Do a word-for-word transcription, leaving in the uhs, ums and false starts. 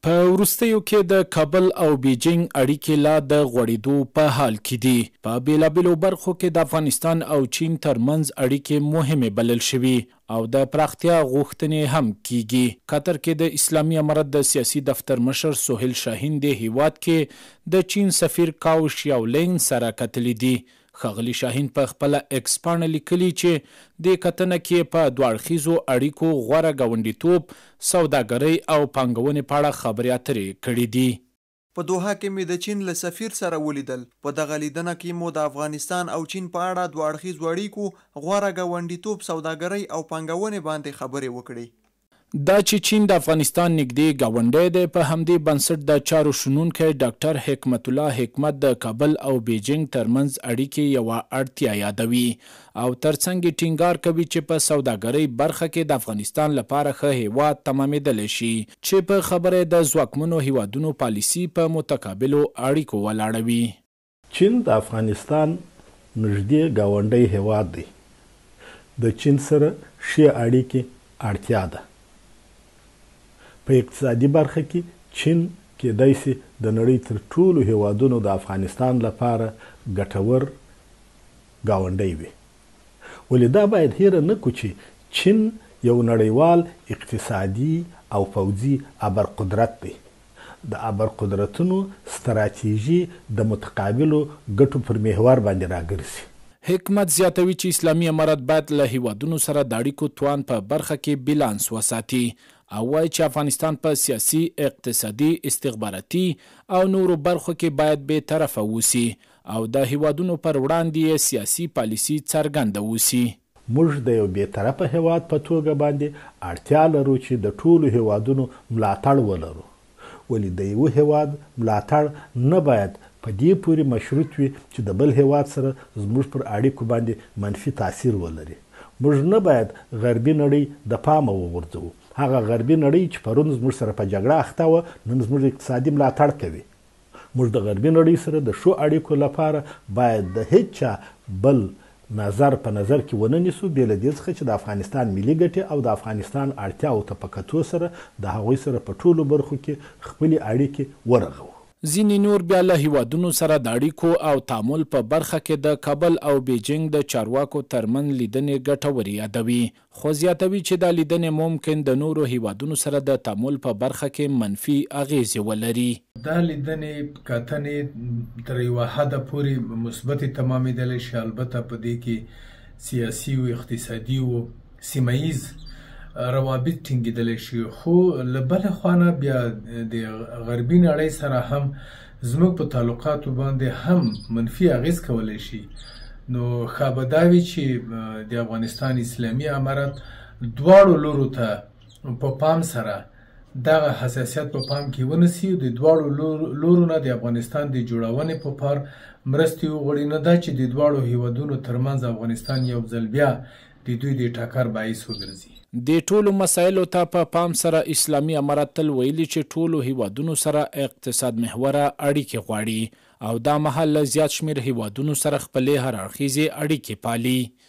په وروستیو کې د کابل او بیجینګ اړیکې لا د غوړېدو په حال کې دي. په بېلابېلو برخو کې د افغانستان او چین ترمنځ اړیکې مهمې بلل شوي او د پراختیا غوښتنې هم کیږي. قطر کې د اسلامي امارت د سیاسي دفتر مشر سهیل شاهین د هیواد کې د چین سفیر کاو شیاولینګ سره کتلي دي. ښاغلي شاهین په خپله اکس پاڼه لیکلي چې د کتنه کې په دوه اړخیزو اړیکو غوره ګاونډیتوب، سوداګرۍ او پانګونې په اړه خبرې اترې کړي دي. په دوحه کې مې د چین له سفیر سره ولیدل. په دغه لیدنه کې مو د افغانستان او چین په اړه دوه اړخیزو اړیکو، غوره ګاونډیتوب، سوداګرۍ او پانګونې باندې خبرې وکړې. دا چې چین د افغانستان نږدې ګاونډی دی، په همدې بنسټ د چارو شنونکی ډاکټر حکمت الله حکمت د کابل او بیجینګ ترمنځ اړیکې یوه اړتیا یادوي او ترڅنګ یې ټینګار کوي چې په سوداګرۍ برخه کې د افغانستان لپاره ښه هیواد تمامېدلی شي، چې په خبره د ځواکمنو هیوادونو پالیسي په متقابلو اړیکو ولاړوي. چین د افغانستان نږدې ګاونډی هیواد دی. د چین سره ښې اړیکې اړتیا ده. په اقتصادي برخه کې چین کېدای شي د نړۍ تر ټولو هیوادونو د افغانستان لپاره ګټور ګاونډی وي. ولې دا باید هیره نه کړو چې چین یو نړیوال اقتصادي او پوځي ابرقدرت دی. د ابرقدرتونو ستراتیژي د متقابلو ګټو پر محور باندې راګرځي. حکمت زیاتوي چې اسلامي امارت باید له هیوادونو سره د اړیکو توان په برخه کې بیلانس وساتي او وایي چې افغانستان په سیاسي، اقتصادي، استخباراتي او نورو برخو کې باید بې طرفه اوسي او د هیوادونو پر وړاندې یې سیاسي پالیسي څرګنده اوسي. موږ د یو بې طرفه هیواد په توګه باندې اړتیا لرو چې د ټولو هیوادونو ملاتړ ولرو. ولې د یو هیواد ملاتړ نه باید په دې پورې مشروط وي چې د بل هیواد سره زموږ پر اړیکو باندې منفي تاثیر ولري. موږ نه باید غربي نړۍ د پامه وغورځوو. هغه غربي نړۍ چې پرون زموږ سره په جګړه اخته وه، نن زموږ اقتصادي ملاتړ کوي. موږ د غربي نړۍ سره د ښو اړیکو لپاره باید د هیڅ چا بل نظر په نظر کې ونه نیسو، بې له دې څخه چې د افغانستان ملي ګټې او د افغانستان اړتیاو ته په کتو سره د هغوی سره په ټولو برخو کې خپلې اړیکې ورغوو. ځینې نور بیا له هیوادونو سره د اړیکو او تعامل په برخه کې د کابل او بیجینګ د چارواکو ترمنځ لیدنې ګټورې یادوي، خو زیاتوي چې دا لیدنې ممکن د نورو هیوادونو سره د تعامل په برخه کې منفي اغیزې ولري. دا لیدنې کتنې تر یوه حده پورې مثبتې تمامېدلی شي، البته په دې کې سیاسي او اقتصادي او سیمه ییز روابط ټینګېدلی شي، خو له بله خوا نه بیا د غربي نړۍ سره هم زموږ په تعلقاتو باندې هم منفي اغیز کولی شي. نو ښه به دا وي چې د افغانستان اسلامي امارت دواړو لورو ته په پام سره دغه حساسیت په پام کې ونیسي، د دواړو لورو نه د افغانستان د جوړونې په پار مرستې وغواړي، نه دا چې د دواړو هیوادونو ترمنځ افغانستان یو ځل بیا د دوی د ټکر باعث وګرځي. د ټولو مسایلو ته په پام سره اسلامي امارت تل ویلي چې ټولو هیوادونو سره اقتصاد محوره اړیکې غواړي او دا مهال له زیات شمېر هیوادونو سره خپلې هر اړخیزې اړیکې پالي.